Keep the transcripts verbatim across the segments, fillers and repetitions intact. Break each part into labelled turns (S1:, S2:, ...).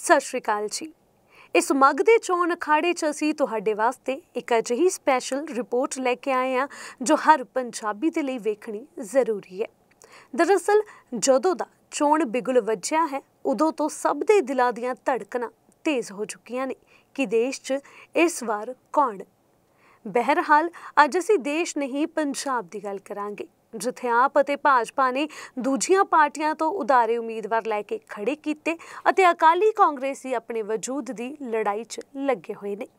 S1: सत श्री अकाल जी। इस मग दे चोण अखाड़े च असीं तुहाडे वास्ते एक अजिही स्पैशल रिपोर्ट लैके आए हैं जो हर पंजाबी दे लई वेखणी जरूरी है। दरअसल जदों दा चोण बिगुल वज्जिया है उदों तो सब दे दिलां दीयां धड़कनां तेज़ हो चुकियां ने कि देश च इस वार कौन। बहरहाल अज असीं देश नहीं पंजाब दी गल करांगे जिथे आप अते भाजपा ने दूजियां पार्टियां तो उधारे उम्मीदवार लैके खड़े कीते अते अकाली कांग्रेसी अपने वजूद दी लड़ाई च लगे हुए ने।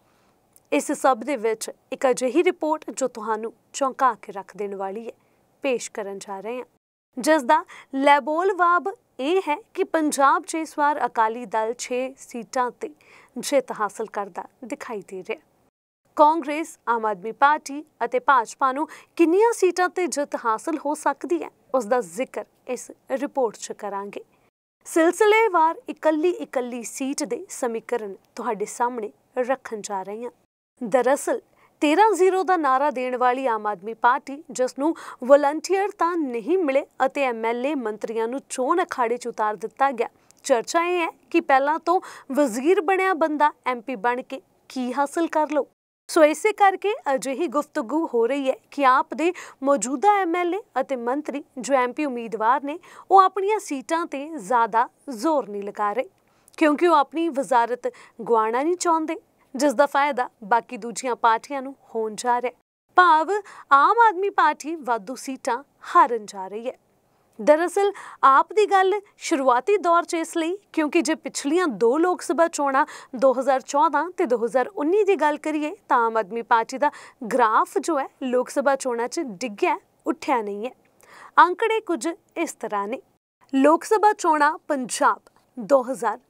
S1: इस सब दे विच एक अजिही रिपोर्ट जो तुहानू चौंका के रख देने वाली है पेश करन जा रहे हैं, जिसदा लैबोलवाब ये है कि पंजाब च इस बार अकाली दल छे सीटां ते जित हासिल करदा दिखाई दे रहा। कांग्रेस, आम आदमी पार्टी अते भाजपा नूं किन्नियां सीटां ते जित हासिल हो सकती है उसका जिक्र इस रिपोर्ट च करांगे। सिलसिलेवार इकल्ली इकल्ली सीट दे समीकरण तुहाडे सामने रखन जा रहे हैं। दरअसल तेरह जीरो का नारा देने वाली आम आदमी पार्टी जिसनूं वलंटियर तां नहीं मिले अते एम एल ए मंत्रियों नूं चोण अखाड़े च उतार दिता गया। चर्चा यह है कि पहला तो वजीर बनया बंदा एम पी बन के की हासिल कर लो। सो इसे करके अजिही गुफ्तगू हो रही है कि आप दे मौजूदा एम एल ए अते मंत्री जो एम पी उम्मीदवार ने वो अपनियां सीटां ते ज़्यादा जोर नहीं लगा रहे क्योंकि वो अपनी वजारत गवाना नहीं चाहते, जिसका फायदा बाकी दूजियां पार्टियां नूं होण जा रहा। भाव आम आदमी पार्टी वाधू सीटां हारन जा रही है। दरअसल आप दी गल शुरुआती दौर च इसलिए क्योंकि जे पिछलियां दो लोक सभा चोणां दो हज़ार चौदह ते दो हज़ार उन्नीस की गल करिए तो आम आदमी पार्टी का ग्राफ जो है लोक सभा चोणां च डिग्गिया उठिया नहीं है। आंकड़े कुछ इस तरह ने। लोक सभा चोणां पंजाब दो हज़ार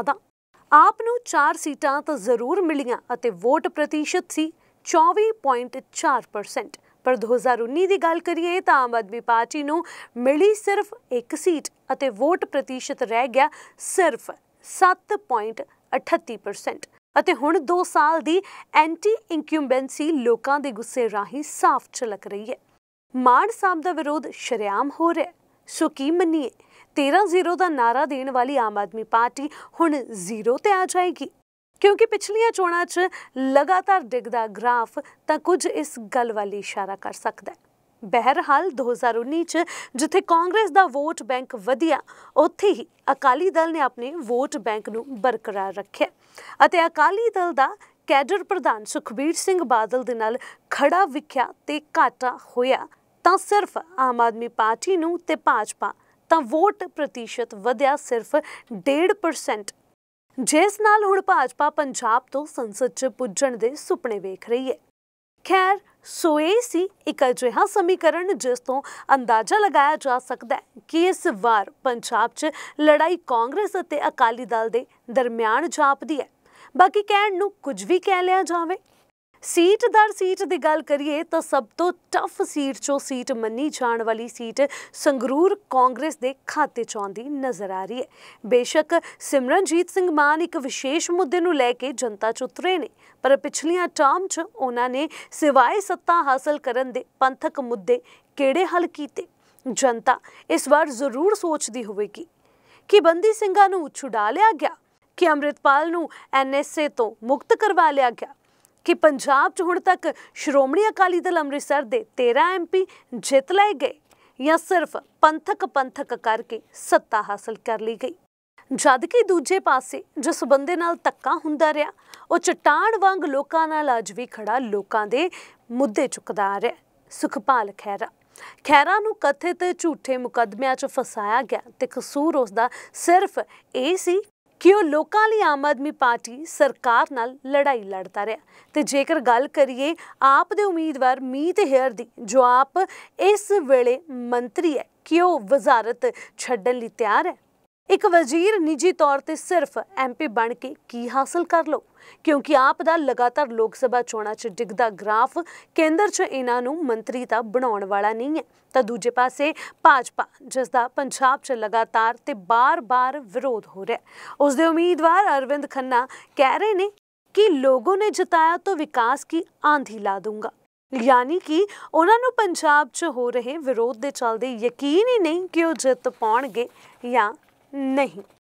S1: चौदह आप नूं चार सीटां तो जरूर मिलियां अते वोट प्रतिशत सी चौबी पॉइंट चार परसेंट, पर दो हज़ार उन्नीस की गल करिए तो आम आदमी पार्टी नूं मिली सिर्फ एक सीट अते वोट प्रतिशत रह गया सिर्फ सत्त पॉइंट अठत्ती परसेंट अते हुण दो साल दी एंटी इंक्यूबेंसी लोकां दे गुस्से राही साफ झलक रही है। मान साहब दा विरोध शरेआम हो रहा है। सो की मन्निए तेरह जीरो का नारा देने वाली आम आदमी पार्टी हुण जीरो ते आ जाएगी क्योंकि पिछलियां चोणां च लगातार डिगदा ग्राफ तां कुछ इस गल वाली इशारा कर सकता है। बहरहाल दो हज़ार उन्नीस च जिथे कांग्रेस दा वोट बैंक वधिया उत्थे ही अकाली दल ने अपने वोट बैंक नूं बरकरार रखिया अते अकाली दल दा कैडर प्रधान सुखबीर सिंह बादल दे नाल खड़ा विख्या ते घाटा होया तां सिर्फ आम आदमी पार्टी नूं ते भाजपा तां वोट प्रतिशत वधिया सिर्फ डेढ़ परसेंट, जिस नाल हुण भाजपा पंजाब तो संसद च पुज्जण दे सुपने वेख रही है। खैर सो ये सी एक अजिहा समीकरण जिस तो अंदाजा लगाया जा सकता है कि इस वार पंजाब च लड़ाई कांग्रेस अते अकाली दल दे दरम्यान जापदी है। बाकी कहण नूं कुछ भी कह लिया जावे। सीट दर सीट की गल करिए तो सब तो टफ सीट चो सीट मनी जाने वाली सीट संगरूर कांग्रेस के खाते च आउंदी नज़र आ रही है। बेशक सिमरनजीत सिंह मान एक विशेष मुद्दे नूं लैके जनता च उतरे ने, पर पिछलियां टर्म च उन्होंने सिवाय सत्ता हासिल करन दे पंथक मुद्दे किहड़े हल कीते। जनता इस बार जरूर सोचती होवेगी कि बंदी ਸਿੰਘਾਂ नूं छुड़ा लिया गया, कि अमृतपाल नूं एन एस ए तो मुक्त करवा लिया गया, कि पंजाब च हुण तक श्रोमणी अकाली दल अमृतसर दे तेरह एम पी जित लए गए या सिर्फ पंथक पंथक करके सत्ता हासिल कर ली गई। जबकि दूजे पासे जिस बंदे नाल धक्का हुंदा रहा वो चट्टान वांग लोकां नाल अज भी खड़ा लोकां दे मुद्दे चुकदा आ रहा। सुखपाल खैरा खैरा नूं कथित झूठे मुकदमिਆਂ च फसाया गया ते कसूर उसदा सिर्फ ये सी कि वह लोकां लई आम आदमी पार्टी सरकार नाल लड़ाई लड़ता रहा। तो जेकर गल करिए आप दे उम्मीदवार मीत हेयर दी जो आप इस वेले मंत्री है कि वह वजारत छड्डण लई तैयार है। एक वजीर निजी तौर पर सिर्फ एम पी बन के की हासिल कर लो क्योंकि आप दा लगातार लोक सभा चोणां च डिगदा ग्राफ केंद्र च इन्हां नूं मंत्री तां बनाउण वाला नहीं है। तो दूजे पासे भाजपा जिसका पंजाब च लगातार ते बार बार विरोध हो रहा है, उसके उम्मीदवार अरविंद खन्ना कह रहे ने कि लोगों ने जिताया तो विकास की आंधी ला दूंगा, यानी कि उन्होंने पंजाब च हो रहे विरोध के चलते यकीन ही नहीं कि वो जित पाउणगे या नहीं।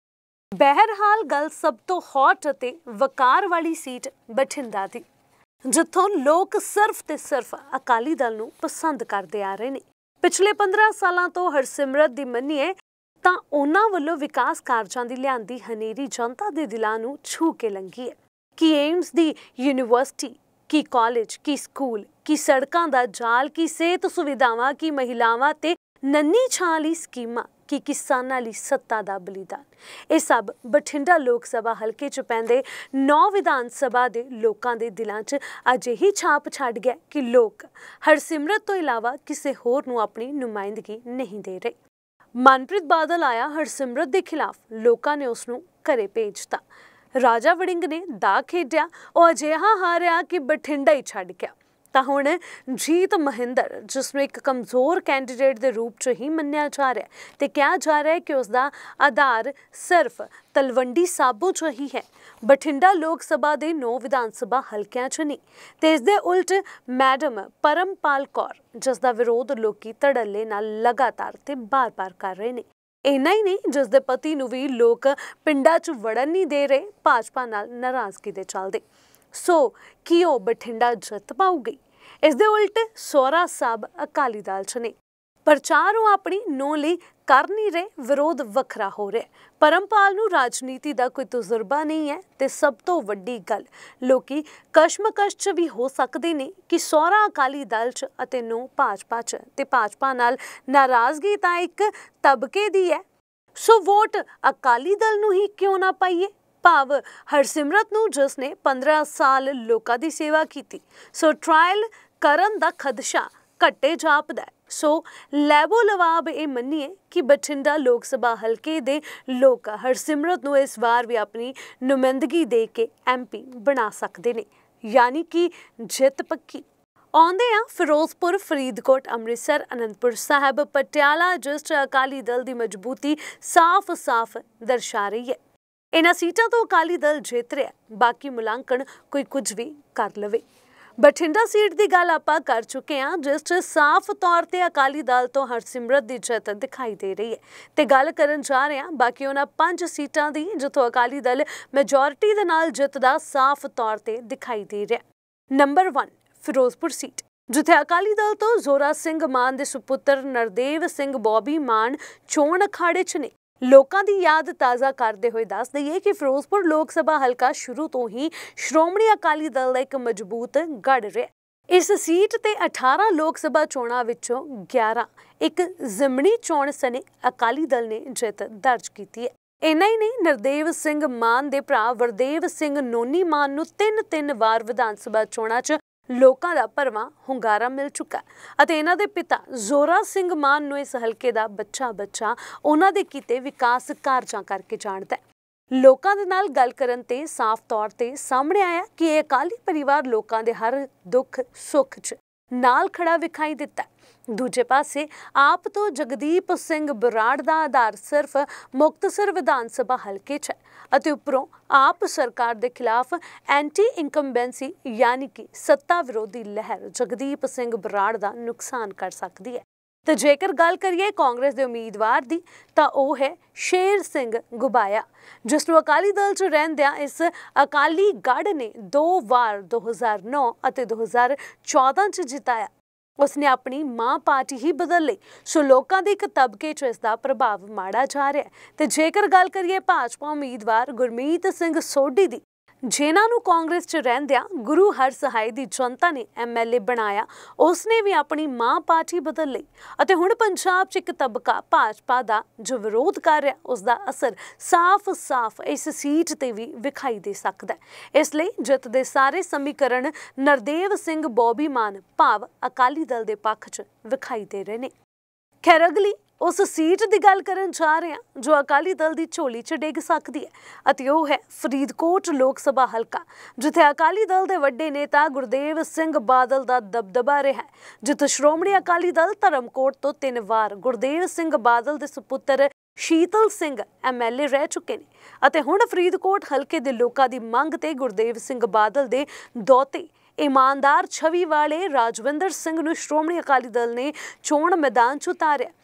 S1: बहरहाल गल सब तो हॉट ਅਤੇ वकार वाली सीट बठिंडा दी, जिथों लोग सिर्फ ते सिर्फ अकाली दल नूं पसंद करते आ रहे ने। पिछले पंद्रह सालों तो हरसिमरत दी मन्नीए तां उन्हां वल्लों विकास कारजां दी लिआंदी हनेरी जनता दे दिलां नूं छू के लंघी है। कि एम्स दी यूनीवर्सिटी, की कॉलेज, की स्कूल, की सड़कां दा जाल, की सेहत सुविधावां, की महिलावां ते नन्नी छां लई स्कीमां, कि किसानां लई सत्ता दा बलिदान, ये सब बठिंडा लोक सभा हल्के च पैंदे नौ विधान सभा दे लोकां दे दिलां च अजिही छाप छड्ड गया कि लोक हरसिमरत तो इलावा किसी होर नूं अपनी नुमाइंदगी नहीं दे रहे। मनप्रीत बादल आया हरसिमरत के खिलाफ, लोगों ने उसनूं घरे भेजता। राजा वड़िंग ने दा खेडिया, ਉਹ ਅਜਿਹਾ हारिया कि बठिंडा ही छड्ड गया। ਤਾਂ ਹੁਣ ਜੀਤ ਮਹਿੰਦਰ, ਜਿਸਨੂੰ ਇੱਕ ਕਮਜ਼ੋਰ ਕੈਂਡੀਡੇਟ ਦੇ ਰੂਪ 'ਚ ਹੀ ਮੰਨਿਆ ਜਾ ਰਿਹਾ ਤੇ ਕਿਹਾ ਜਾ ਰਿਹਾ ਹੈ ਕਿ ਉਸ ਦਾ ਆਧਾਰ ਸਿਰਫ ਤਲਵੰਡੀ ਸਾਬੋ 'ਚ ਹੀ ਹੈ, ਬਠਿੰਡਾ ਲੋਕ ਸਭਾ ਦੇ ਨੌ ਵਿਧਾਨ ਸਭਾ ਹਲਕਿਆਂ 'ਚ ਨਹੀਂ। ਤੇ ਇਸ ਦੇ ਉਲਟ ਮੈਡਮ ਪਰਮਪਾਲ ਕੌਰ, ਜਿਸ ਦਾ ਵਿਰੋਧ ਲੋਕੀ ਧੜੱਲੇ ਨਾਲ ਲਗਾਤਾਰ ਤੇ ਬਾਰ-ਬਾਰ ਕਰ ਰਹੇ ਨੇ। ਇੰਨਾ ਹੀ ਨਹੀਂ, ਜਿਸ ਦੇ ਪਤੀ ਨੂੰ ਵੀ ਲੋਕ ਪਿੰਡਾਂ 'ਚ ਵੜਨ ਨਹੀਂ ਦੇ ਰਹੇ ਭਾਜਪਾ ਨਾਲ ਨਾਰਾਜ਼ਗੀ ਦੇ ਚੱਲਦੇ। ਸੋ ਕੀ ਉਹ ਬਠਿੰਡਾ ਜਿੱਤ ਪਾਊਗੀ? ਇਸ ਦੇ ਉਲਟ ਸੋਹਰਾ ਸਾਹਿਬ ਅਕਾਲੀ ਦਲ 'ਚ ਨੇ। ਪ੍ਰਚਾਰ ਉਹ ਆਪਣੀ ਨੌਂ ਲਈ ਕਰ ਨਹੀਂ ਰਹੇ, ਵਿਰੋਧ ਵੱਖਰਾ ਹੋ ਰਿਹਾ। ਪਰਮਪਾਲ ਨੂੰ ਰਾਜਨੀਤੀ ਦਾ ਕੋਈ ਤਜਰਬਾ ਨਹੀਂ ਹੈ ਤੇ ਸਭ ਤੋਂ ਵੱਡੀ ਗੱਲ, ਲੋਕੀ ਕਸ਼ਮਕਸ਼ 'ਚ ਵੀ ਹੋ ਸਕਦੇ ਨੇ ਕਿ ਸੋਹਰਾ ਅਕਾਲੀ ਦਲ 'ਚ ਅਤੇ ਨੌਂ ਭਾਜਪਾ 'ਚ, ਤੇ ਭਾਜਪਾ ਨਾਲ ਨਾਰਾਜ਼ਗੀ ਤਾਂ ਇੱਕ ਤਬਕੇ ਦੀ ਹੈ। ਸੋ ਵੋਟ ਅਕਾਲੀ ਦਲ ਨੂੰ ਹੀ ਕਿਉਂ ਨਾ ਪਾਈਏ? ਭਾਵ ਹਰਸਿਮਰਤ ਨੂੰ, ਜਿਸ ਨੇ ਪੰਦਰਾਂ ਸਾਲ ਲੋਕਾਂ ਦੀ ਸੇਵਾ ਕੀਤੀ। ਸੋ ਟਰਾਇਲ ਕਰਨ ਦਾ ਖਦਸ਼ਾ ਘੱਟੇ ਜਾਪਦਾ। ਸੋ ਲੈਬੋ ਲਵਾਬ ਇਹ ਮੰਨੀਏ ਕਿ ਬਠਿੰਡਾ ਲੋਕ ਸਭਾ ਹਲਕੇ ਦੇ ਲੋਕ ਹਰਸਿਮਰਤ ਨੂੰ ਇਸ ਵਾਰ ਵੀ ਆਪਣੀ ਨੁਮਾਇੰਦਗੀ ਦੇ ਕੇ ਐਮ ਪੀ ਬਣਾ ਸਕਦੇ ਨੇ, ਯਾਨੀ ਕਿ ਜਿੱਤ ਪੱਕੀ। ਆਉਂਦੇ ਆ ਫਿਰੋਜ਼ਪੁਰ, ਫਰੀਦਕੋਟ, ਅੰਮ੍ਰਿਤਸਰ, ਅਨੰਦਪੁਰ ਸਾਹਿਬ, ਪਟਿਆਲਾ, ਜਿਸ 'ਚ ਅਕਾਲੀ ਦਲ ਦੀ ਮਜ਼ਬੂਤੀ ਸਾਫ਼-ਸਾਫ਼ ਦਰਸਾ ਰਹੀ ਹੈ। ਇਹਨਾਂ ਸੀਟਾਂ ਤੋਂ ਅਕਾਲੀ ਦਲ ਜਿੱਤ ਰਿਹਾ, ਬਾਕੀ ਮੁਲਾਂਕਣ ਕੋਈ ਕੁਝ ਵੀ ਕਰ ਲਵੇ। ਬਠਿੰਡਾ ਸੀਟ ਦੀ ਗੱਲ ਆਪਾਂ ਕਰ ਚੁੱਕੇ ਹਾਂ, ਜਿਸ 'ਚ ਸਾਫ਼ ਤੌਰ ਤੇ ਅਕਾਲੀ ਦਲ ਤੋਂ ਹਰਸਿਮਰਤ ਦੀ ਜਿੱਤ ਦਿਖਾਈ ਦੇ ਰਹੀ ਹੈ। ਤੇ ਗੱਲ ਕਰਨ ਜਾ ਰਹੇ ਹਾਂ ਬਾਕੀ ਉਹਨਾਂ ਪੰਜ ਸੀਟਾਂ ਦੀ, ਜਿੱਥੋਂ ਅਕਾਲੀ ਦਲ ਮੈਜੋਰਿਟੀ ਦੇ ਨਾਲ ਜਿੱਤਦਾ ਸਾਫ਼ ਤੌਰ ਤੇ ਦਿਖਾਈ ਦੇ ਰਿਹਾ। ਨੰਬਰ ਇੱਕ, ਫਿਰੋਜ਼ਪੁਰ ਸੀਟ, ਜਿੱਥੇ ਅਕਾਲੀ ਦਲ ਤੋਂ ਜ਼ੋਰਾ ਸਿੰਘ ਮਾਨ ਦੇ ਸੁਪੁੱਤਰ ਨਰਦੇਵ ਸਿੰਘ ਬੋਬੀ ਮਾਨ ਚੋਣ ਅਖਾੜੇ 'ਚ ਨੇ। ਲੋਕਾਂ ਦੀ ਯਾਦ ਤਾਜ਼ਾ ਕਰਦੇ ਹੋਏ ਦੱਸ ਦਈਏ ਕਿ ਫਿਰੋਜ਼ਪੁਰ ਲੋਕ ਸਭਾ ਹਲਕਾ ਸ਼ੁਰੂ ਤੋਂ ਹੀ ਸ਼੍ਰੋਮਣੀ ਅਕਾਲੀ ਦਲ ਦਾ ਇੱਕ ਮਜ਼ਬੂਤ ਗੜ੍ਹ ਰਿਹਾ। ਇਸ ਸੀਟ ਤੇ ਅਠਾਰਾਂ ਲੋਕ ਸਭਾ ਚੋਣਾਂ ਵਿੱਚੋਂ ਗਿਆਰਾਂ, ਇੱਕ ਜ਼ਿਮਣੀ ਚੋਣ ਸਣੇ ਅਕਾਲੀ ਦਲ ਨੇ ਜਿੱਤ ਦਰਜ ਕੀਤੀ ਹੈ। ਇੰਨਾ ਹੀ ਨਹੀਂ, ਨਰਦੇਵ ਸਿੰਘ ਮਾਨ ਦੇ ਭਰਾ ਵਰਦੇਵ ਸਿੰਘ ਨੋਨੀ ਮਾਨ ਨੂੰ ਤਿੰਨ ਤਿੰਨ ਵਾਰ ਵਿਧਾਨ ਸਭਾ ਚੋਣਾਂ 'ਚ ਲੋਕਾਂ ਦਾ ਭਰਵਾਂ ਹੁੰਗਾਰਾ ਮਿਲ ਚੁੱਕਾ ਅਤੇ ਇਹਨਾਂ ਦੇ ਪਿਤਾ ਜ਼ੋਰਾ ਸਿੰਘ ਮਾਨ ਨੂੰ ਇਸ ਹਲਕੇ ਦਾ ਬੱਚਾ ਬੱਚਾ ਉਹਨਾਂ ਦੇ ਕੀਤੇ ਵਿਕਾਸ ਕਾਰਜਾਂ ਕਰਕੇ ਜਾਣਦਾ ਹੈ। ਲੋਕਾਂ ਦੇ ਨਾਲ ਗੱਲ ਕਰਨ ਤੇ ਸਾਫ਼ ਤੌਰ ਤੇ ਸਾਹਮਣੇ ਆਇਆ ਕਿ ਇਹ ਅਕਾਲੀ ਪਰਿਵਾਰ ਲੋਕਾਂ ਦੇ ਹਰ ਦੁੱਖ ਸੁੱਖ 'ਚ ਨਾਲ ਖੜਾ ਵਿਖਾਈ ਦਿੱਤਾ। ਦੂਜੇ ਪਾਸੇ ਆਪ ਤੋਂ ਜਗਦੀਪ ਸਿੰਘ ਬਰਾੜ ਦਾ ਆਧਾਰ ਸਿਰਫ ਮੁਕਤਸਰ ਵਿਧਾਨ ਸਭਾ ਹਲਕੇ 'ਚ ਹੈ ਅਤੇ ਉੱਪਰੋਂ ਆਪ ਸਰਕਾਰ ਦੇ ਖਿਲਾਫ ਐਂਟੀ ਇਨਕੰਬੈਂਸੀ ਯਾਨੀ ਕਿ ਸੱਤਾ ਵਿਰੋਧੀ ਲਹਿਰ ਜਗਦੀਪ ਸਿੰਘ ਬਰਾੜ ਦਾ ਨੁਕਸਾਨ ਕਰ ਸਕਦੀ ਹੈ। ਤੇ ਜੇਕਰ ਗੱਲ ਕਰੀਏ ਕਾਂਗਰਸ ਦੇ ਉਮੀਦਵਾਰ ਦੀ, ਤਾਂ ਉਹ ਹੈ ਸ਼ੇਰ ਸਿੰਘ ਗੁਬਾਇਆ, ਜਿਸ ਨੂੰ ਅਕਾਲੀ ਦਲ 'ਚ ਰਹਿੰਦਿਆਂ ਇਸ ਅਕਾਲੀ ਗੜ੍ਹ ਨੇ ਦੋ ਵਾਰ ਦੋ ਹਜ਼ਾਰ ਨੌ ਅਤੇ ਦੋ ਹਜ਼ਾਰ ਚੌਦਾਂ 'ਚ ਜਿਤਾਇਆ। ਉਸਨੇ ਆਪਣੀ ਮਾਂ ਪਾਰਟੀ ਹੀ ਬਦਲ ਲਈ। ਸੋ ਲੋਕਾਂ ਦੇ ਇੱਕ ਤਬਕੇ 'ਚ ਇਸ ਦਾ ਪ੍ਰਭਾਵ ਮਾੜਾ ਜਾ ਰਿਹਾ। ਤੇ ਜੇਕਰ ਗੱਲ ਕਰੀਏ ਭਾਜਪਾ ਉਮੀਦਵਾਰ ਗੁਰਮੀਤ ਸਿੰਘ ਸੋਢੀ ਦੀ, ਜਿਨ੍ਹਾਂ ਨੂੰ ਕਾਂਗਰਸ 'ਚ ਰਹਿੰਦਿਆਂ ਗੁਰੂ ਹਰਸਹਾਏ ਦੀ ਜਨਤਾ ਨੇ ਐਮ ਐਲ ਏ ਬਣਾਇਆ, ਉਸਨੇ ਵੀ ਆਪਣੀ ਮਾਂ ਪਾਰਟੀ ਬਦਲ ਲਈ ਅਤੇ ਹੁਣ ਪੰਜਾਬ 'ਚ ਇੱਕ ਤਬਕਾ ਭਾਜਪਾ ਦਾ ਜੋ ਵਿਰੋਧ ਕਰ ਰਿਹਾ, ਉਸ ਦਾ ਅਸਰ ਸਾਫ਼-ਸਾਫ਼ ਇਸ ਸੀਟ ਤੇ ਵੀ ਵਿਖਾਈ ਦੇ ਸਕਦਾ ਹੈ। ਇਸ ਲਈ ਜਿੱਤ ਦੇ ਸਾਰੇ ਸਮੀਕਰਨ ਨਰਦੇਵ ਸਿੰਘ ਬੋਬੀ ਮਾਨ ਭਾਵ ਅਕਾਲੀ ਦਲ ਦੇ ਪੱਖ 'ਚ ਵਿਖਾਈ ਦੇ ਰਹੇ ਨੇ। ਖੈਰ ਅਗਲੀ ਉਸ ਸੀਟ ਦੀ ਗੱਲ ਕਰਨ ਜਾ ਰਹੇ ਹਾਂ ਜੋ ਅਕਾਲੀ ਦਲ ਦੀ ਝੋਲੀ 'ਚ ਡਿੱਗ ਸਕਦੀ ਹੈ ਅਤੇ ਉਹ ਹੈ ਫਰੀਦਕੋਟ ਲੋਕ ਸਭਾ ਹਲਕਾ, ਜਿੱਥੇ ਅਕਾਲੀ ਦਲ ਦੇ ਵੱਡੇ ਨੇਤਾ ਗੁਰਦੇਵ ਸਿੰਘ ਬਾਦਲ ਦਾ ਦਬਦਬਾ ਰਿਹਾ ਹੈ। ਜਿੱਥੇ ਸ਼੍ਰੋਮਣੀ ਅਕਾਲੀ ਦਲ ਧਰਮਕੋਟ ਤੋਂ ਤਿੰਨ ਵਾਰ ਗੁਰਦੇਵ ਸਿੰਘ ਬਾਦਲ ਦੇ ਸੁਪੁੱਤਰ Sheetal Singh M L A ਰਹਿ ਚੁੱਕੇ ਨੇ ਅਤੇ ਹੁਣ ਫਰੀਦਕੋਟ ਹਲਕੇ ਦੇ ਲੋਕਾਂ ਦੀ ਮੰਗ ਤੇ ਗੁਰਦੇਵ ਸਿੰਘ ਬਾਦਲ ਦੇ ਦੋਤੇ ਇਮਾਨਦਾਰ ਛਵੀ ਵਾਲੇ ਰਾਜਵਿੰਦਰ ਸਿੰਘ ਨੂੰ ਸ਼੍ਰੋਮਣੀ ਅਕਾਲੀ ਦਲ ਨੇ ਚੋਣ ਮੈਦਾਨ 'ਚ ਉਤਾਰਿਆ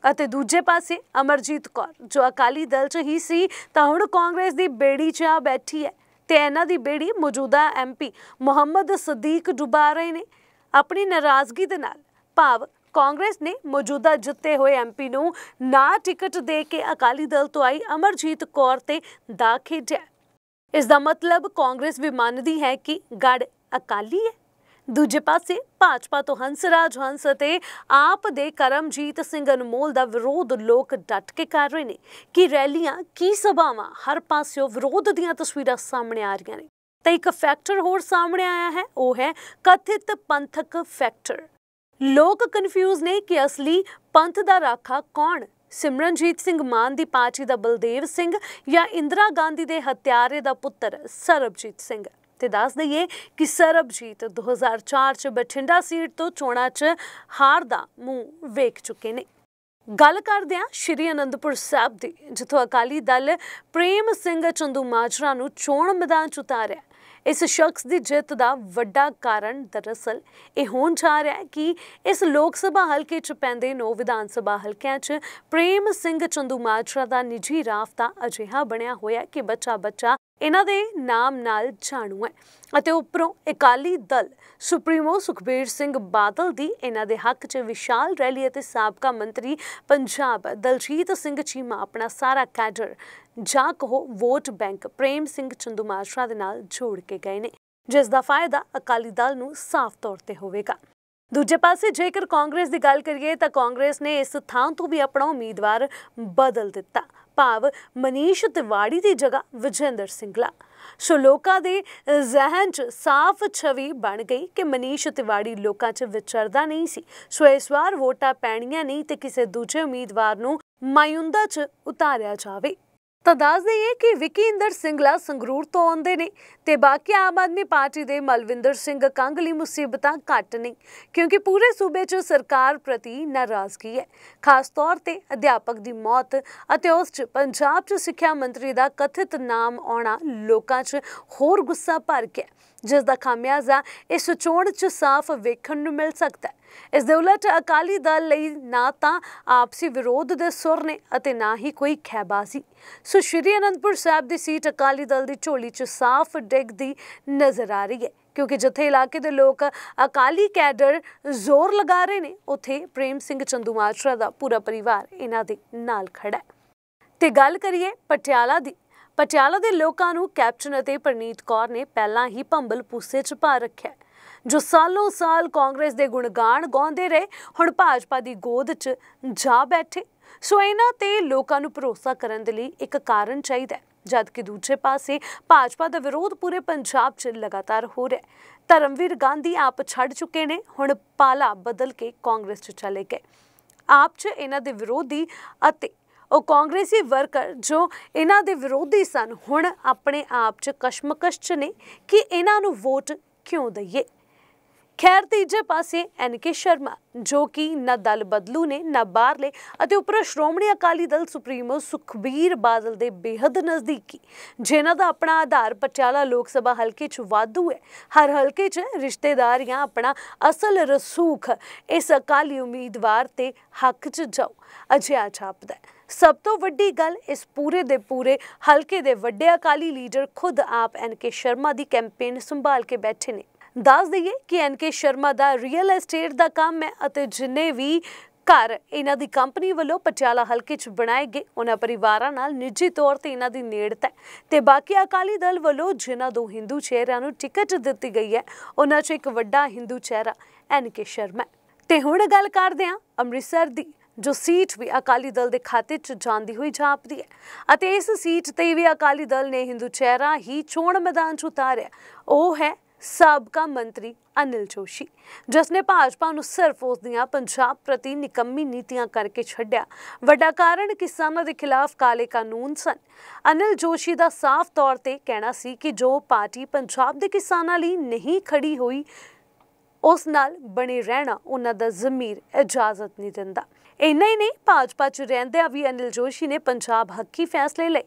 S1: ਅਤੇ ਦੂਜੇ ਪਾਸੇ ਅਮਰਜੀਤ ਕੌਰ ਜੋ ਅਕਾਲੀ ਦਲ 'ਚ ਹੀ ਸੀ ਤਾਂ ਹੁਣ ਕਾਂਗਰਸ ਦੀ ਬੇੜੀ 'ਚ ਆ ਬੈਠੀ ਹੈ ਤੇ ਇਹਨਾਂ ਦੀ ਬੇੜੀ ਮੌਜੂਦਾ ਐਮ ਪੀ ਮੁਹੰਮਦ ਸਦੀਕ ਡੁਬਾ ਰਹੇ ਨੇ ਆਪਣੀ ਨਾਰਾਜ਼ਗੀ ਦੇ ਨਾਲ। ਭਾਵ ਕਾਂਗਰਸ ਨੇ ਮੌਜੂਦਾ ਜਿੱਤੇ ਹੋਏ ਐਮ ਪੀ ਨੂੰ ਨਾ ਟਿਕਟ ਦੇ ਕੇ ਅਕਾਲੀ ਦਲ ਤੋਂ ਆਈ ਅਮਰਜੀਤ ਕੌਰ ਤੇ ਦਾ ਖੇਡਿਆ। ਇਸ ਦਾ ਮਤਲਬ ਕਾਂਗਰਸ ਵੀ ਮੰਨਦੀ ਹੈ ਕਿ ਗੜ ਅਕਾਲੀ ਹੈ। ਦੂਜੇ ਪਾਸੇ ਭਾਜਪਾ ਤੋਂ ਹੰਸਰਾਜ ਹੰਸ ਅਤੇ ਆਪ ਦੇ ਕਰਮਜੀਤ ਸਿੰਘ ਅਨਮੋਲ ਦਾ ਵਿਰੋਧ ਲੋਕ ਡਟ ਕੇ ਕਰ ਰਹੇ ਨੇ ਕਿ ਰੈਲੀਆਂ ਕੀ ਸਭਾਵਾਂ ਹਰ ਪਾਸਿਓਂ ਵਿਰੋਧ ਦੀਆਂ ਤਸਵੀਰਾਂ ਸਾਹਮਣੇ ਆ ਰਹੀਆਂ ਨੇ। ਤਾਂ ਇੱਕ ਫੈਕਟਰ ਹੋਰ ਸਾਹਮਣੇ ਆਇਆ ਹੈ, ਉਹ ਹੈ ਕਥਿਤ ਪੰਥਕ ਫੈਕਟਰ। ਲੋਕ ਕਨਫਿਊਜ਼ ਨੇ ਕਿ ਅਸਲੀ ਪੰਥ ਦਾ ਰਾਖਾ ਕੌਣ, ਸਿਮਰਨਜੀਤ ਸਿੰਘ ਮਾਨ ਦੀ ਪਾਰਟੀ ਦਾ ਬਲਦੇਵ ਸਿੰਘ ਜਾਂ ਇੰਦਰਾ ਗਾਂਧੀ ਦੇ ਹੱਤਿਆਰੇ ਦਾ ਪੁੱਤਰ ਸਰਬਜੀਤ ਸਿੰਘ। ਤੇ ਦੱਸ ਦਈਏ ਕਿ ਸਰਬਜੀਤ ਦੋ ਹਜ਼ਾਰ ਚਾਰ 'ਚ ਬਠਿੰਡਾ ਸੀਟ ਤੋਂ ਚੋਣਾਂ 'ਚ ਹਾਰ ਦਾ ਮੂੰਹ ਵੇਖ ਚੁੱਕੇ ਨੇ। ਗੱਲ ਕਰਦੇ ਹਾਂ ਸ਼੍ਰੀ ਅਨੰਦਪੁਰ ਸਾਹਿਬ ਦੀ, ਜਿੱਥੋਂ ਅਕਾਲੀ ਦਲ ਪ੍ਰੇਮ ਸਿੰਘ ਚੰਦੂਮਾਜਰਾ ਨੂੰ ਚੋਣ ਮੈਦਾਨ 'ਚ ਉਤਾਰਿਆ। ਇਸ ਸ਼ਖਸ ਦੀ ਜਿੱਤ ਦਾ ਵੱਡਾ ਕਾਰਨ ਦਰਅਸਲ ਇਹ ਹੋਣ ਜਾ ਰਿਹਾ ਹੈ ਕਿ ਇਸ ਲੋਕ ਸਭਾ ਹਲਕੇ 'ਚ ਪੈਂਦੇ ਨੌ ਵਿਧਾਨ ਸਭਾ ਹਲਕਿਆਂ 'ਚ ਪ੍ਰੇਮ ਸਿੰਘ ਚੰਦੂਮਾਜਰਾ ਦਾ ਨਿੱਜੀ ਰਾਫਤਾ ਅਜਿਹਾ ਬਣਿਆ ਹੋਇਆ ਕਿ ਬੱਚਾ ਬੱਚਾ ਇਹਨਾਂ ਦੇ ਨਾਮ ਨਾਲ ਜਾਣੂ ਹੈ ਅਤੇ ਉੱਪਰੋਂ ਅਕਾਲੀ ਦਲ ਸੁਪਰੀਮੋ ਸੁਖਬੀਰ ਸਿੰਘ ਬਾਦਲ ਦੀ ਇਹਨਾਂ ਦੇ ਹੱਕ 'ਚ ਵਿਸ਼ਾਲ ਰੈਲੀ ਅਤੇ ਸਾਬਕਾ ਮੰਤਰੀ ਪੰਜਾਬ ਦਲਜੀਤ ਸਿੰਘ ਚੀਮਾ ਆਪਣਾ ਸਾਰਾ ਕੈਡਰ ਜਾਂ ਕਹੋ ਵੋਟ ਬੈਂਕ ਪ੍ਰੇਮ ਸਿੰਘ ਚੰਦੂਮਾਜਰਾ ਦੇ ਨਾਲ ਜੋੜ ਕੇ ਗਏ ਨੇ, ਜਿਸ ਦਾ ਫਾਇਦਾ ਅਕਾਲੀ ਦਲ ਨੂੰ ਸਾਫ਼ ਤੌਰ ਤੇ ਹੋਵੇਗਾ। ਦੂਜੇ ਪਾਸੇ ਜੇਕਰ ਕਾਂਗਰਸ ਦੀ ਗੱਲ ਕਰੀਏ ਤਾਂ ਕਾਂਗਰਸ ਨੇ ਇਸ ਥਾਂ ਤੋਂ ਵੀ ਆਪਣਾ ਉਮੀਦਵਾਰ ਬਦਲ ਦਿੱਤਾ। ਭਾਵ ਮਨੀਸ਼ ਤਿਵਾੜੀ ਦੀ ਜਗ੍ਹਾ ਵਿਜੇਂਦਰ ਸਿੰਗਲਾ। ਸੋ ਲੋਕਾਂ ਦੇ ਜ਼ਹਿਨ 'ਚ ਸਾਫ਼ ਛਵੀ ਬਣ ਗਈ ਕਿ ਮਨੀਸ਼ ਤਿਵਾੜੀ ਲੋਕਾਂ 'ਚ ਵਿਚਰਦਾ ਨਹੀਂ ਸੀ। ਸੋ ਇਸ ਵਾਰ ਵੋਟਾਂ ਪੈਣੀਆਂ ਨਹੀਂ ਤੇ ਕਿਸੇ ਦੂਜੇ ਉਮੀਦਵਾਰ ਨੂੰ ਮਾਯੂੰਦਾ 'ਚ ਉਤਾਰਿਆ ਜਾਵੇ। ਤਾਂ ਦੱਸ ਦਈਏ ਕਿ ਵਿੱਕੀ ਇੰਦਰ ਸਿੰਗਲਾ ਸੰਗਰੂਰ ਤੋਂ ਆਉਂਦੇ ਨੇ ਤੇ ਬਾਕੀ ਆਮ ਆਦਮੀ ਪਾਰਟੀ ਦੇ ਮਲਵਿੰਦਰ ਸਿੰਘ ਕੰਗ ਲਈ ਮੁਸੀਬਤਾਂ ਘੱਟ ਨਹੀਂ, ਕਿਉਂਕਿ ਪੂਰੇ ਸੂਬੇ 'ਚ ਸਰਕਾਰ ਪ੍ਰਤੀ ਨਾਰਾਜ਼ਗੀ ਹੈ। ਖਾਸ ਤੌਰ ਤੇ ਅਧਿਆਪਕ ਦੀ ਮੌਤ ਅਤੇ ਉਸ 'ਚ ਪੰਜਾਬ 'ਚ ਸਿੱਖਿਆ ਮੰਤਰੀ ਦਾ ਕਥਿਤ ਨਾਮ ਆਉਣਾ ਲੋਕਾਂ 'ਚ ਹੋਰ ਗੁੱਸਾ ਭਰ ਗਿਆ, ਜਿਸ ਦਾ ਖਾਮਿਆਜ਼ਾ ਇਸ ਚੋਣ 'ਚ ਸਾਫ਼ ਵੇਖਣ ਨੂੰ ਮਿਲ ਸਕਦਾ ਹੈ। ਇਸ ਦੇ ਉਲਟ ਅਕਾਲੀ ਦਲ ਲਈ ਨਾ ਤਾਂ ਆਪਸੀ ਵਿਰੋਧ ਦੇ ਸੁਰ ਨੇ ਅਤੇ ਨਾ ਹੀ ਕੋਈ ਖਹਿਬਾਜ਼ੀ। ਸੋ ਸ਼੍ਰੀ ਅਨੰਦਪੁਰ ਸਾਹਿਬ ਦੀ ਸੀਟ ਅਕਾਲੀ ਦਲ ਦੀ ਝੋਲੀ 'ਚ ਸਾਫ਼ ਡਿੱਗਦੀ ਨਜ਼ਰ ਆ ਰਹੀ ਹੈ, ਕਿਉਂਕਿ ਜਿੱਥੇ ਇਲਾਕੇ ਦੇ ਲੋਕ ਅਕਾਲੀ ਕੈਡਰ ਜ਼ੋਰ ਲਗਾ ਰਹੇ ਨੇ, ਉੱਥੇ ਪ੍ਰੇਮ ਸਿੰਘ ਚੰਦੂਮਾਜਰਾ ਦਾ ਪੂਰਾ ਪਰਿਵਾਰ ਇਹਨਾਂ ਦੇ ਨਾਲ ਖੜਾ ਹੈ। ਤੇ ਗੱਲ ਕਰੀਏ ਪਟਿਆਲਾ ਦੀ। ਪਟਿਆਲਾ ਦੇ ਲੋਕਾਂ ਨੂੰ ਕੈਪਟਨ ਅਤੇ ਪ੍ਰਨੀਤ ਕੌਰ ਨੇ ਪਹਿਲਾਂ ਹੀ ਭੰਬਲ ਪੂਸੇ 'ਚ ਪਾ ਰੱਖਿਆ, ਜੋ ਸਾਲੋਂ ਸਾਲ ਕਾਂਗਰਸ ਦੇ ਗੁਣਗਾਨ ਗਾਉਂਦੇ ਰਹੇ, ਹੁਣ ਭਾਜਪਾ ਦੀ ਗੋਦ 'ਚ ਜਾ ਬੈਠੇ। ਸੋ ਇਹਨਾਂ ਤੇ ਲੋਕਾਂ ਨੂੰ ਭਰੋਸਾ ਕਰਨ ਦੇ ਲਈ ਇੱਕ ਕਾਰਨ ਚਾਹੀਦਾ ਹੈ, ਜਦਕਿ ਦੂਜੇ ਪਾਸੇ ਭਾਜਪਾ ਦਾ ਵਿਰੋਧ ਪੂਰੇ ਪੰਜਾਬ 'ਚ ਲਗਾਤਾਰ ਹੋ ਰਿਹਾ ਹੈ। ਧਰਮਵੀਰ ਗਾਂਧੀ ਆਪ ਛੱਡ ਚੁੱਕੇ ਨੇ, ਹੁਣ ਪਾਲਾ ਬਦਲ ਕੇ ਕਾਂਗਰਸ 'ਚ ਚਲੇ ਗਏ। ਆਪ 'ਚ ਇਹਨਾਂ ਦੇ ਵਿਰੋਧੀ ਅਤੇ ਉਹ ਕਾਂਗਰਸੀ ਵਰਕਰ ਜੋ ਇਹਨਾਂ ਦੇ ਵਿਰੋਧੀ ਸਨ, ਹੁਣ ਆਪਣੇ ਆਪ 'ਚ ਕਸ਼ਮਕਸ਼ 'ਚ ਨੇ ਕਿ ਇਹਨਾਂ ਨੂੰ ਵੋਟ ਕਿਉਂ ਦਈਏ। ਖੈਰ ਤੀਜੇ ਪਾਸੇ ਐਨ ਕੇ ਸ਼ਰਮਾ, ਜੋ ਕਿ ਨਾ ਦਲ ਬਦਲੂ ਨੇ ਨਾ ਬਾਹਰਲੇ ਅਤੇ ਉੱਪਰ ਸ਼੍ਰੋਮਣੀ ਅਕਾਲੀ ਦਲ ਸੁਪਰੀਮੋ ਸੁਖਬੀਰ ਬਾਦਲ ਦੇ ਬੇਹੱਦ ਨਜ਼ਦੀਕੀ, ਜਿਨ੍ਹਾਂ ਦਾ ਆਪਣਾ ਆਧਾਰ ਪਟਿਆਲਾ ਲੋਕ ਸਭਾ ਹਲਕੇ 'ਚ ਵਾਧੂ ਹੈ। ਹਰ ਹਲਕੇ 'ਚ ਰਿਸ਼ਤੇਦਾਰੀਆਂ ਆਪਣਾ ਅਸਲ ਰਸੂਖ ਇਸ ਅਕਾਲੀ ਉਮੀਦਵਾਰ ਤੇ ਹੱਕ 'ਚ ਜਾਓ ਅਜਿਹਾ ਛਾਪਦਾ। ਸਭ ਤੋਂ ਵੱਡੀ ਗੱਲ, ਇਸ ਪੂਰੇ ਦੇ ਪੂਰੇ ਹਲਕੇ ਦੇ ਵੱਡੇ ਅਕਾਲੀ ਲੀਡਰ ਖੁਦ ਆਪ ਐਨ ਕੇ ਸ਼ਰਮਾ ਦੀ ਕੈਂਪੇਨ ਸੰਭਾਲ ਕੇ ਬੈਠੇ ਨੇ। ਦੱਸ ਦਈਏ ਕਿ ਐਨ ਕੇ ਸ਼ਰਮਾ ਦਾ ਰੀਅਲ ਐਸਟੇਟ ਦਾ ਕੰਮ ਹੈ ਅਤੇ ਜਿੰਨੇ ਵੀ ਘਰ ਇਹਨਾਂ ਦੀ ਕੰਪਨੀ ਵੱਲੋਂ ਪਟਿਆਲਾ ਹਲਕੇ 'ਚ ਬਣਾਏ ਗਏ, ਉਹਨਾਂ ਪਰਿਵਾਰਾਂ ਨਾਲ ਨਿੱਜੀ ਤੌਰ ਤੇ ਇਹਨਾਂ ਦੀ ਨੇੜਤਾ ਹੈ। ਤੇ ਬਾਕੀ ਅਕਾਲੀ ਦਲ ਵੱਲੋਂ ਜਿਨ੍ਹਾਂ ਦੋ ਹਿੰਦੂ ਚਿਹਰਿਆਂ ਨੂੰ ਟਿਕਟ ਦਿੱਤੀ ਗਈ ਹੈ, ਉਹਨਾਂ 'ਚ ਇੱਕ ਵੱਡਾ ਹਿੰਦੂ ਚਿਹਰਾ ਐਨ ਕੇ ਸ਼ਰਮਾ। ਤੇ ਹੁਣ ਗੱਲ ਕਰਦੇ ਹਾਂ ਅੰਮ੍ਰਿਤਸਰ ਦੀ, ਜੋ ਸੀਟ ਵੀ ਅਕਾਲੀ ਦਲ ਦੇ ਖਾਤੇ 'ਚ ਜਾਂਦੀ ਹੋਈ ਜਾਪਦੀ ਹੈ ਅਤੇ ਇਸ ਸੀਟ ਤੇ ਵੀ ਅਕਾਲੀ ਦਲ ਨੇ ਹਿੰਦੂ ਚਿਹਰਾ ਹੀ ਚੋਣ ਮੈਦਾਨ 'ਚ ਉਤਾਰਿਆ। ਉਹ ਹੈ ਸਾਬਕਾ ਮੰਤਰੀ ਅਨਿਲ ਜੋਸ਼ੀ, ਜਿਸ ਨੇ ਭਾਜਪਾ ਨੂੰ ਸਿਰਫ ਉਸ ਦੀਆਂ ਪੰਜਾਬ ਪ੍ਰਤੀ ਨਿਕੰਮੀ ਨੀਤੀਆਂ ਕਰਕੇ ਛੱਡਿਆ। ਵੱਡਾ ਕਾਰਨ ਕਿਸਾਨਾਂ ਦੇ ਖਿਲਾਫ ਕਾਲੇ ਕਾਨੂੰਨ ਸਨ। ਅਨਿਲ ਜੋਸ਼ੀ ਦਾ ਸਾਫ਼ ਤੌਰ ਤੇ ਕਹਿਣਾ ਸੀ ਕਿ ਜੋ ਪਾਰਟੀ ਪੰਜਾਬ ਦੇ ਕਿਸਾਨਾਂ ਲਈ ਨਹੀਂ ਖੜੀ ਹੋਈ, ਉਸ ਨਾਲ ਬਣੇ ਰਹਿਣਾ ਉਹਨਾਂ ਦਾ ਜ਼ਮੀਰ ਇਜਾਜ਼ਤ ਨਹੀਂ ਦਿੰਦਾ। ਇੰਨਾ ਹੀ ਨਹੀਂ, ਭਾਜਪਾ 'ਚ ਰਹਿੰਦਿਆਂ ਵੀ ਅਨਿਲ ਜੋਸ਼ੀ ਨੇ ਪੰਜਾਬ ਹੱਕੀ ਫੈਸਲੇ ਲਏ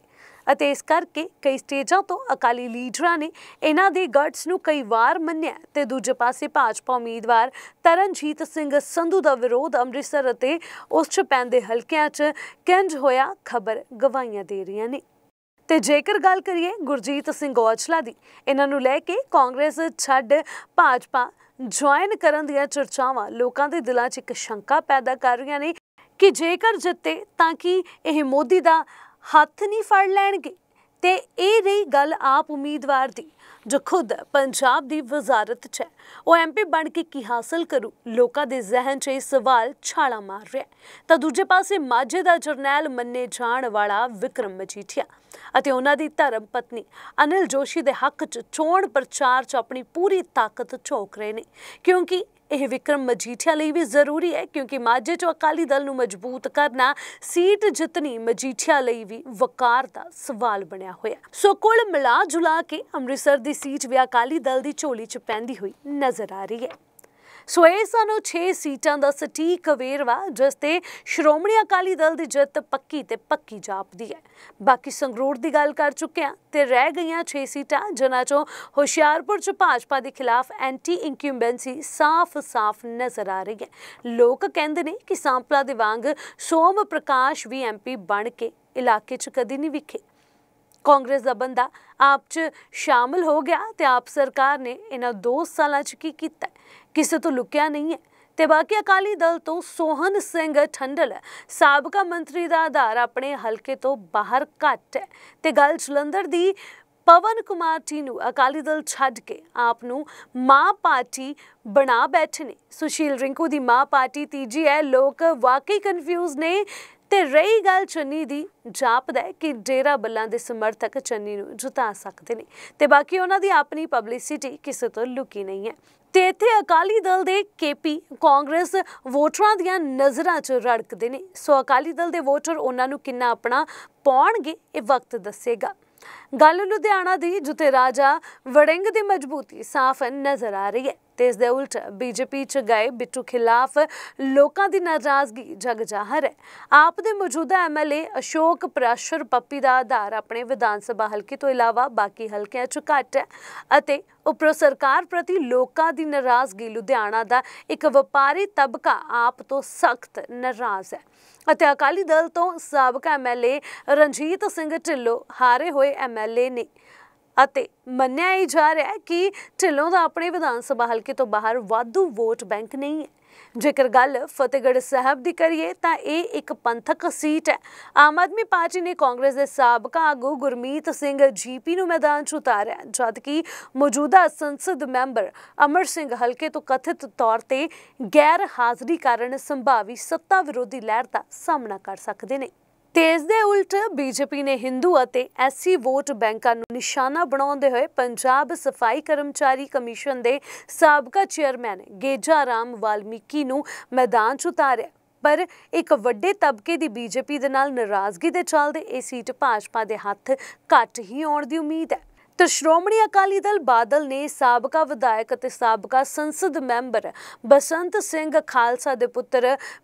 S1: ਅਤੇ ਇਸ ਕਰਕੇ ਕਈ ਸਟੇਜਾਂ ਤੋਂ ਅਕਾਲੀ ਲੀਡਰਾਂ ਨੇ ਇਹਨਾਂ ਦੀ ਗਟਸ ਨੂੰ ਕਈ ਵਾਰ ਮੰਨਿਆ ਤੇ ਦੂਜੇ ਪਾਸੇ ਭਾਜਪਾ ਉਮੀਦਵਾਰ ਤਰਨਜੀਤ ਸਿੰਘ ਸੰਧੂ ਦਾ ਵਿਰੋਧ ਅੰਮ੍ਰਿਤਸਰ ਅਤੇ ਉਸ 'ਚ ਪੈਂਦੇ ਹਲਕਿਆਂ 'ਚ ਕਿੰਜ ਹੋਇਆ ਖਬਰ ਗਵਾਹੀਆਂ ਦੇ ਰਹੀਆਂ ਨੇ। ਤੇ ਜੇਕਰ ਗੱਲ ਕਰੀਏ ਗੁਰਜੀਤ ਸਿੰਘ ਔਜਲਾ ਦੀ, ਇਹਨਾਂ ਨੂੰ ਲੈ ਕੇ ਕਾਂਗਰਸ ਛੱਡ ਭਾਜਪਾ ਜੁਆਇਨ ਕਰਨ ਦੀਆਂ ਚਰਚਾਵਾਂ ਲੋਕਾਂ ਦੇ ਦਿਲਾਂ 'ਚ ਇੱਕ ਸ਼ੰਕਾ ਪੈਦਾ ਕਰ ਰਹੀਆਂ ਨੇ ਕਿ ਜੇਕਰ ਜਿੱਤੇ ਤਾਂ ਕਿ ਇਹ ਮੋਦੀ ਦਾ ਹੱਥ ਨਹੀਂ ਫੜ ਲੈਣਗੇ। ਤੇ ਇਹ ਰਹੀ ਗੱਲ ਆਪ ਉਮੀਦਵਾਰ ਦੀ ਜੋ ਖੁਦ ਪੰਜਾਬ ਦੀ ਵਜ਼ਾਰਤ 'ਚ ਹੈ, ਉਹ ਐਮ ਪੀ ਬਣ ਕੇ ਕੀ ਹਾਸਲ ਕਰੂ, ਲੋਕਾਂ ਦੇ ਜ਼ਿਹਨ 'ਚ ਇਹ ਸਵਾਲ ਛਾਲਾ ਮਾਰ ਰਿਹਾ। ਤਾਂ ਦੂਜੇ ਪਾਸੇ ਮਾਝੇ ਦਾ ਜਰਨੈਲ ਮੰਨੇ ਜਾਣ ਵਾਲਾ ਵਿਕਰਮ ਮਜੀਠੀਆ ਅਤੇ ਉਹਨਾਂ ਦੀ ਧਰਮ ਪਤਨੀ ਅਨਿਲ ਜੋਸ਼ੀ ਦੇ ਹੱਕ 'ਚ ਚੋਣ ਪ੍ਰਚਾਰ 'ਚ ਆਪਣੀ ਪੂਰੀ ਤਾਕਤ ਝੋਕ ਰਹੇ ਨੇ, ਕਿਉਂਕਿ ਇਹ ਵਿਕਰਮ ਮਜੀਠੀਆ ਲਈ ਵੀ ਜ਼ਰੂਰੀ ਹੈ, ਕਿਉਂਕਿ ਮਾਝੇ 'ਚ ਅਕਾਲੀ ਦਲ ਨੂੰ ਮਜ਼ਬੂਤ ਕਰਨਾ, ਸੀਟ ਜਿੱਤਣੀ ਮਜੀਠੀਆ ਲਈ ਵੀ ਵਕਾਰ ਦਾ ਸਵਾਲ ਬਣਿਆ ਹੋਇਆ। ਸੋ ਕੁੱਲ ਮਿਲਾ ਜੁਲਾ ਕੇ ਅੰਮ੍ਰਿਤਸਰ ਦੀ ਸੀਟ ਵੀ ਅਕਾਲੀ ਦਲ ਦੀ ਝੋਲੀ 'ਚ ਪੈਂਦੀ ਹੋਈ ਨਜ਼ਰ ਆ ਰਹੀ ਹੈ। ਸੋ ਇਹ ਸਾਨੂੰ ਛੇ ਸੀਟਾਂ ਦਾ ਸਟੀਕ ਵੇਰਵਾ ਜਿਸ ਤੇ ਸ਼੍ਰੋਮਣੀ ਅਕਾਲੀ ਦਲ ਦੀ ਜਿੱਤ ਪੱਕੀ ਤੇ ਪੱਕੀ ਜਾਪਦੀ ਹੈ। ਬਾਕੀ ਸੰਗਰੂਰ ਦੀ ਗੱਲ ਕਰ ਚੁੱਕੇ ਹਾਂ ਤੇ ਰਹਿ ਗਈਆਂ ਛੇ ਸੀਟਾਂ ਜਿਨ੍ਹਾਂ 'ਚੋਂ ਹੁਸ਼ਿਆਰਪੁਰ 'ਚ ਭਾਜਪਾ ਦੇ ਖਿਲਾਫ ਐਂਟੀ ਇੰਕਿਊਬੈਂਸੀ ਸਾਫ਼-ਸਾਫ਼ ਨਜ਼ਰ ਆ ਰਹੀ ਹੈ। ਲੋਕ ਕਹਿੰਦੇ ਨੇ ਕਿ ਸਾਂਪਲਾ ਦੇ ਵਾਂਗ ਸੋਮ ਪ੍ਰਕਾਸ਼ ਵੀ ਐਮ ਪੀ ਬਣ ਕੇ ਇਲਾਕੇ 'ਚ ਕਦੀ ਨਹੀਂ ਵਿਖੇ। ਕਾਂਗਰਸ ਦਾ ਬੰਦਾ ਆਪ 'ਚ ਸ਼ਾਮਲ ਹੋ ਗਿਆ ਤੇ ਆਪ ਸਰਕਾਰ ਨੇ ਇਹਨਾਂ ਦੋ ਸਾਲਾਂ 'ਚ ਕੀ ਕੀਤਾ, ਕਿਸੇ ਤੋਂ ਲੁਕਿਆ ਨਹੀਂ ਹੈ। ਤੇ ਬਾਕੀ ਅਕਾਲੀ ਦਲ ਤੋਂ ਸੋਹਨ ਸਿੰਘ ਠੰਡਲ ਸਾਬਕਾ ਮੰਤਰੀ ਦਾ ਆਧਾਰ ਆਪਣੇ ਹਲਕੇ ਤੋਂ ਬਾਹਰ ਘੱਟ ਹੈ ਤੇ ਗੱਲ ਜਲੰਧਰ ਦੀ ਪਵਨ ਕੁਮਾਰ ਜੀ ਨੂੰ ਅਕਾਲੀ ਦਲ ਛੱਡ ਕੇ ਆਪ ਨੂੰ ਮਾਂ ਪਾਰਟੀ ਬਣਾ ਬੈਠੇ ਨੇ। ਸੁਸ਼ੀਲ ਰਿੰਕੂ ਦੀ ਮਾਂ ਪਾਰਟੀ ਤੀਜੀ ਹੈ। ਲੋਕ ਵਾਕਈ ਕਨਫਿਊਜ਼ ਨੇ। ਤੇ ਰਹੀ ਗੱਲ ਚੰਨੀ ਦੀ, ਜਾਪਦਾ ਹੈ ਕਿ ਡੇਰਾ ਬੱਲਾਂ ਦੇ ਸਮਰਥਕ ਚੰਨੀ ਨੂੰ ਜਿਤਾ ਸਕਦੇ ਨੇ ਤੇ ਬਾਕੀ ਉਹਨਾਂ ਦੀ ਆਪਣੀ ਪਬਲਿਸਿਟੀ ਕਿਸੇ ਤੋਂ ਲੁਕੀ ਨਹੀਂ ਹੈ। ਤੇ ਇੱਥੇ ਅਕਾਲੀ ਦਲ ਦੇ ਕੇਪੀ ਕਾਂਗਰਸ ਵੋਟਰਾਂ ਦੀਆਂ ਨਜ਼ਰਾਂ 'ਚ ਰੜਕਦੇ ਨੇ। ਸੋ ਅਕਾਲੀ ਦਲ ਦੇ ਵੋਟਰ ਉਹਨਾਂ ਨੂੰ ਕਿੰਨਾ ਆਪਣਾ ਪਾਉਣਗੇ ਇਹ ਵਕਤ ਦੱਸੇਗਾ। ਗੱਲ ਲੁਧਿਆਣਾ ਦੀ, ਜਿੱਥੇ ਰਾਜਾ ਵੜਿੰਗ ਦੀ ਮਜ਼ਬੂਤੀ ਸਾਫ਼ ਨਜ਼ਰ ਆ ਰਹੀ ਹੈ ਤੇ ਇਸ ਦੇ ਉਲਟ ਬੀਜੇਪੀ 'ਚ ਗਏ ਬਿੱਟੂ ਖਿਲਾਫ ਲੋਕਾਂ ਦੀ ਨਾਰਾਜ਼ਗੀ ਜਗ ਜ਼ਾਹਰ ਹੈ। ਆਪ ਦੇ ਮੌਜੂਦਾ M L A Ashok Prashar Pappi ਦਾ ਆਧਾਰ ਆਪਣੇ ਵਿਧਾਨ ਸਭਾ ਹਲਕੇ ਤੋਂ ਇਲਾਵਾ ਬਾਕੀ ਹਲਕਿਆਂ 'ਚ ਘੱਟ ਹੈ ਅਤੇ ਉੱਪਰੋਂ ਸਰਕਾਰ ਪ੍ਰਤੀ ਲੋਕਾਂ ਦੀ ਨਾਰਾਜ਼ਗੀ। ਲੁਧਿਆਣਾ ਦਾ ਇੱਕ ਵਪਾਰੀ ਤਬਕਾ ਆਪ ਤੋਂ ਸਖਤ ਨਾਰਾਜ਼ ਹੈ ਅਤੇ ਅਕਾਲੀ ਦਲ ਤੋਂ ਸਾਬਕਾ M L A Ranjit Singh Dhillon ਹਾਰੇ ਹੋਏ ਐਮ ਐਲ ਏ ਨੇ ਅਤੇ ਮੰਨਿਆ ਹੀ ਜਾ ਰਿਹਾ ਹੈ ਕਿ ਢਿੱਲੋਂ ਦਾ ਆਪਣੇ ਵਿਧਾਨ ਸਭਾ ਹਲਕੇ ਤੋਂ ਬਾਹਰ ਵਾਧੂ ਵੋਟ ਬੈਂਕ ਨਹੀਂ ਹੈ। ਜੇਕਰ ਗੱਲ ਫਤਿਹਗੜ੍ਹ ਸਾਹਿਬ ਦੀ ਕਰੀਏ ਤਾਂ ਇਹ ਇੱਕ ਪੰਥਕ ਸੀਟ ਹੈ। ਆਮ ਆਦਮੀ ਪਾਰਟੀ ਨੇ ਕਾਂਗਰਸ ਦੇ ਸਾਬਕਾ ਆਗੂ ਗੁਰਮੀਤ ਸਿੰਘ ਜੀਪੀ ਨੂੰ ਮੈਦਾਨ 'ਚ ਉਤਾਰਿਆ, ਜਦਕਿ ਮੌਜੂਦਾ ਸੰਸਦ ਮੈਂਬਰ ਅਮਰ ਸਿੰਘ ਹਲਕੇ ਤੋਂ ਕਥਿਤ ਤੌਰ ਤੇ ਗੈਰ ਹਾਜ਼ਰੀ ਕਾਰਨ ਸੰਭਾਵੀ ਸੱਤਾ ਵਿਰੋਧੀ ਲਹਿਰ ਦਾ ਸਾਹਮਣਾ ਕਰ ਸਕਦੇ ਨੇ। ਤੇ ਇਸ ਦੇ ਉਲਟ ਬੀਜੇਪੀ ਨੇ ਹਿੰਦੂ ਅਤੇ ਐਸਸੀ ਵੋਟ ਬੈਂਕਾਂ ਨੂੰ ਨਿਸ਼ਾਨਾ ਬਣਾਉਂਦੇ ਹੋਏ ਪੰਜਾਬ ਸਫਾਈ ਕਰਮਚਾਰੀ ਕਮਿਸ਼ਨ ਦੇ ਸਾਬਕਾ ਚੇਅਰਮੈਨ ਗੇਜਾ ਰਾਮ ਵਾਲਮੀਕੀ ਨੂੰ ਮੈਦਾਨ 'ਚ ਉਤਾਰਿਆ। ਪਰ ਇੱਕ ਵੱਡੇ ਤਬਕੇ ਦੀ ਬੀਜੇਪੀ ਦੇ ਨਾਲ ਨਾਰਾਜ਼ਗੀ ਦੇ ਚੱਲਦੇ ਇਹ ਸੀਟ ਭਾਜਪਾ ਦੇ ਹੱਥ ਘੱਟ ਹੀ ਆਉਣ ਦੀ ਉਮੀਦ ਹੈ। ਤੇ ਸ਼੍ਰੋਮਣੀ ਅਕਾਲੀ ਦਲ ਬਾਦਲ ਨੇ ਸਾਬਕਾ ਵਿਧਾਇਕ ਅਤੇ ਸਾਬਕਾ ਸੰਸਦ ਮੈਂਬਰ ਬਸੰਤ ਸਿੰਘ ਖਾਲਸਾ ਦੇ ਪੁੱਤਰ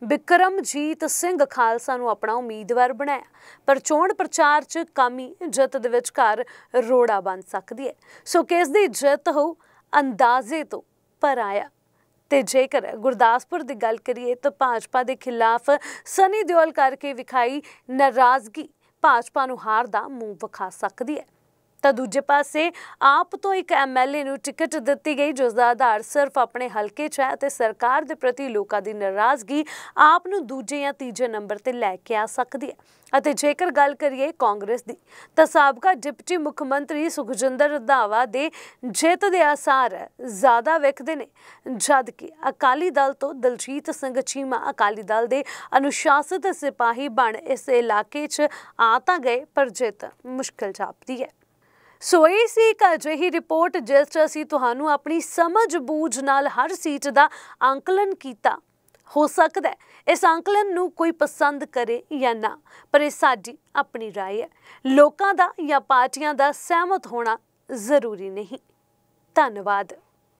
S1: ਬਿਕਰਮਜੀਤ ਸਿੰਘ ਖਾਲਸਾ ਨੂੰ ਆਪਣਾ ਉਮੀਦਵਾਰ ਬਣਾਇਆ, ਪਰ ਚੋਣ ਪ੍ਰਚਾਰ 'ਚ ਕਾਮੀ ਜਿੱਤ ਦੇ ਵਿਚਕਾਰ ਰੋੜਾ ਬਣ ਸਕਦੀ ਹੈ। ਸੋ ਕਿਸ ਦੀ ਜਿੱਤ ਹੋ ਅੰਦਾਜ਼ੇ ਤੋਂ ਪਰ ਆਇਆ। ਤੇ ਜੇਕਰ ਗੁਰਦਾਸਪੁਰ ਦੀ ਗੱਲ ਕਰੀਏ ਤਾਂ ਭਾਜਪਾ ਦੇ ਖਿਲਾਫ ਸਨੀ ਦਿਓਲ ਕਰਕੇ ਵਿਖਾਈ ਨਾਰਾਜ਼ਗੀ ਭਾਜਪਾ ਨੂੰ ਹਾਰ ਦਾ ਮੂੰਹ ਵਿਖਾ ਸਕਦੀ ਹੈ। ਤਾਂ ਦੂਜੇ ਪਾਸੇ ਆਪ ਤੋਂ ਇੱਕ ਐਮ ਐਲ ਏ ਨੂੰ ਟਿਕਟ ਦਿੱਤੀ ਗਈ ਜਿਸ ਦਾ ਆਧਾਰ ਸਿਰਫ ਆਪਣੇ ਹਲਕੇ 'ਚ ਹੈ ਤੇ ਸਰਕਾਰ ਦੇ ਪ੍ਰਤੀ ਲੋਕਾਂ ਦੀ ਨਾਰਾਜ਼ਗੀ ਆਪ ਨੂੰ ਦੂਜੇ ਜਾਂ ਤੀਜੇ ਨੰਬਰ ਤੇ ਲੈ ਕੇ ਆ ਸਕਦੀ ਹੈ। ਅਤੇ ਜੇਕਰ ਗੱਲ ਕਰੀਏ ਕਾਂਗਰਸ ਦੀ ਤਾਂ ਸਾਬਕਾ ਡਿਪਟੀ ਮੁੱਖ ਮੰਤਰੀ ਸੁਖਜਿੰਦਰ ਰੰਧਾਵਾ ਦੇ ਜਿੱਤ ਦੇ ਆਸਾਰ ਜ਼ਿਆਦਾ ਵਿਖਦੇ ਨੇ, ਜਦਕਿ ਅਕਾਲੀ ਦਲ ਤੋਂ ਦਲਜੀਤ ਸਿੰਘ ਚੀਮਾ ਅਕਾਲੀ ਦਲ ਦੇ ਅਨੁਸ਼ਾਸਿਤ ਸਿਪਾਹੀ ਬਣ ਇਸ ਇਲਾਕੇ 'ਚ ਆ ਤਾਂ ਗਏ ਪਰ ਜਿੱਤ ਮੁਸ਼ਕਿਲ ਜਾਪਦੀ ਹੈ। ਸੋ ਇਹ ਸੀ ਇੱਕ ਅਜਿਹੀ ਰਿਪੋਰਟ ਜਿਸ 'ਚ ਅਸੀਂ ਤੁਹਾਨੂੰ ਆਪਣੀ ਸਮਝ ਬੂਝ ਨਾਲ ਹਰ ਸੀਟ ਦਾ ਅੰਕਲਨ ਕੀਤਾ। ਹੋ ਸਕਦਾ ਹੈ ਇਸ ਅੰਕਲਨ ਨੂੰ ਕੋਈ ਪਸੰਦ ਕਰੇ ਜਾਂ ਨਾ, ਪਰ ਇਹ ਸਾਡੀ ਆਪਣੀ ਰਾਏ ਹੈ। ਲੋਕਾਂ ਦਾ ਜਾਂ ਪਾਰਟੀਆਂ ਦਾ ਸਹਿਮਤ ਹੋਣਾ ਜ਼ਰੂਰੀ ਨਹੀਂ। ਧੰਨਵਾਦ।